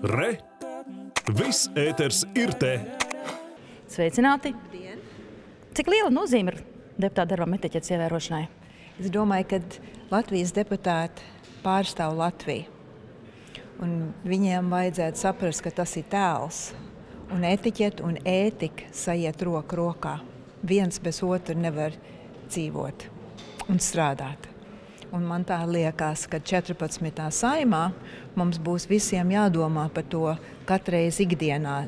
Re! Viss ēters ir te! Sveicināti! Cik liela nozīme ir deputāta darbam etiķetes ievērošanai? Es domāju, ka Latvijas deputāti pārstāv Latviju. Un viņiem vajadzētu saprast, ka tas ir tēls. Un etiķete un ētika saiet roku rokā. Viens bez otru nevar dzīvot un strādāt. Un man tā liekas, ka 14. saimā mums būs visiem jādomā par to katreiz ikdienā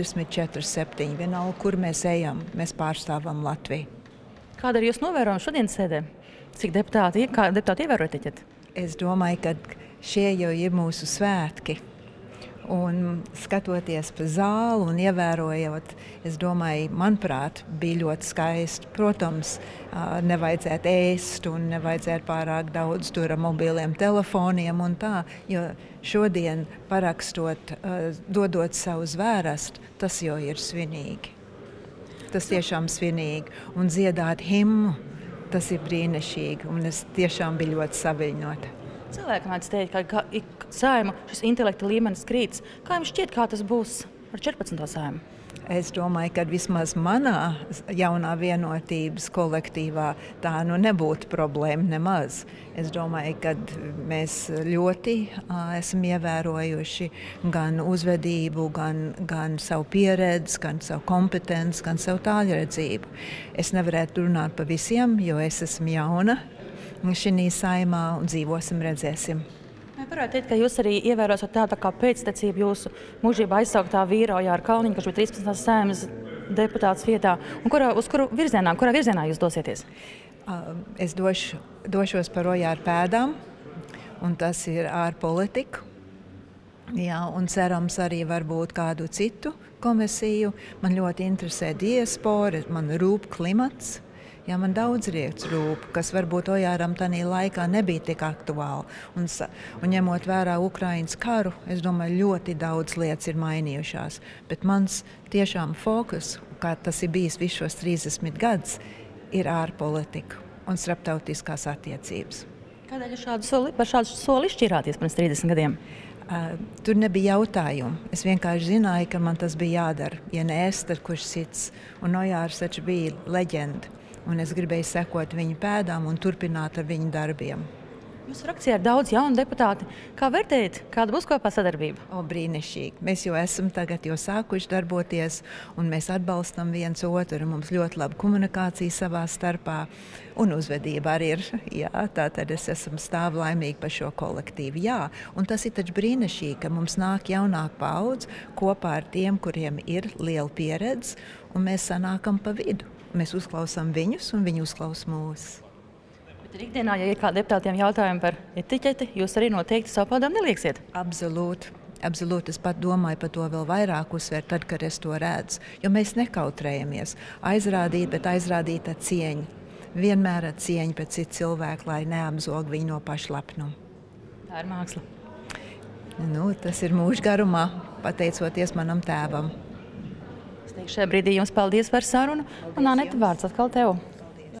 24/7. Vienalga, kur mēs ejam, mēs pārstāvam Latviju. Kāda ir jūsu novērojuma šodienas sēdē? Cik deputāti ievēro etiķeti? Es domāju, ka šie jau ir mūsu svētki. Un skatoties pa zāli un ievērojot, es domāju, manuprāt, bija ļoti skaisti. Protams, nevajadzētu ēst un nevajadzētu pārāk daudz tur ar mobiliem telefoniem un tā, jo šodien parakstot, dodot savu zvērestu, tas jau ir svinīgi. Tas tiešām svinīgi. Un dziedāt himnu, tas ir brīnišķīgi. Un es tiešām biju ļoti saviļņota. Cilvēki mēdz teikt, ka Saeimu šis intelekta līmenis krītas. Kā jums šķiet, kā tas būs ar 14. Saimu? Es domāju, ka vismaz manā jaunā vienotības kolektīvā tā nebūtu problēma nemaz. Es domāju, ka mēs ļoti esam ievērojuši gan uzvedību, gan savu pieredzi, gan savu kompetenci, gan savu tālredzību. Es nevarētu runāt par visiem, jo es esmu jauna šī saimā un dzīvosim, redzēsim. Vai varētu teikt, ka jūs arī ievērosiet tādu kā pēctecību jūsu mūžībā aizsauktā vīra Ojāra Kalniņa, kurš bija 13. saimas deputāts vietā, un kurā virzienā jūs dosieties? Es došos par Ojāra pēdām, un tas ir ārpolitika. Jā, un cerams arī varbūt kādu citu komisiju. Man ļoti interesē diaspora, man rūp klimats. Jā, man daudz lietas rūp, kas varbūt Ojāram tanī laikā nebija tik aktuāli. Un ņemot vērā Ukrainas karu, es domāju, ļoti daudz lietas ir mainījušās. Bet mans tiešām fokus, kā tas ir bijis visus šos 30 gadus, ir ārpolitika un starptautiskās attiecības. Kādēļ par šādu soli izšķirāties pirms 30 gadiem? Tur nebija jautājumu. Es vienkārši zināju, ka man tas bija jādara. Ja nē, tad kurš cits. Un Ojārs taču bija leģenda. Un es gribēju sekot viņa pēdām un turpināt ar viņa darbiem. Jūsu frakcijā ir daudz jaunu deputāti. Kā vērtējat, kāda būs kopā sadarbība? Brīnišķīgi. Mēs jau esam tagad sākuši darboties, un mēs atbalstam viens otru. Mums ļoti laba komunikācija savā starpā, un uzvedība arī ir. Jā, tātad es esmu stāvlaimīga par šo kolektīvu. Jā, un tas ir taču brīnišķīgi, ka mums nāk jaunāka paudze kopā ar tiem, kuriem ir liela pieredze, un mēs sanākam pa vidu. Mēs uzklausām viņus, un viņi uzklaus mūs. Bet ikdienā, ja ir kādi deputātiem jautājumi par etiķeti, jūs arī noteikti savu padomu nelieksiet? Absolūti. Absolūti. Es pat domāju par to vēl vairāk uzsvērt, tad, kad es to redzu. Jo mēs nekautrējamies. Aizrādīt, bet aizrādīt ar cieņu. Vienmēr ar cieņu pēc citu cilvēku, lai neapzog viņu no pašlepnuma. Tā ir māksla. Tas ir mūža garumā, pateicoties manam tēvam. Šajā brīdī jums paldies par sarunu, un Anete, vārds atkal tev.